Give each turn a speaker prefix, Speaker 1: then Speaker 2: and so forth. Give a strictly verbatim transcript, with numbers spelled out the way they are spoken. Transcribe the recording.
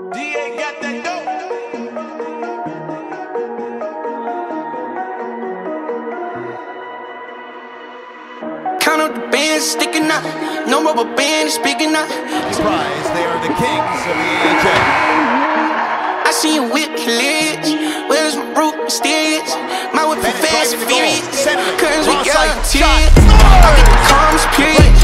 Speaker 1: D A got that dope.
Speaker 2: Count up the bands sticking out, no rubber band is picking up.
Speaker 3: Surprise, they are the kings of the A I J.
Speaker 2: I see you whip your legs, where's my root mysterious? My whip for fast and furious, cause we got tears. I get the calms, period.